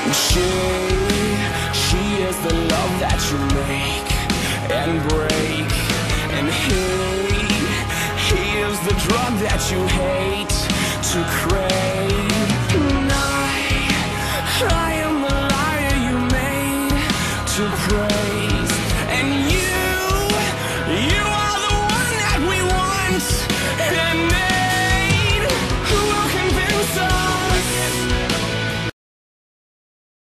She is the love that you make and break. And he is the drug that you hate to crave.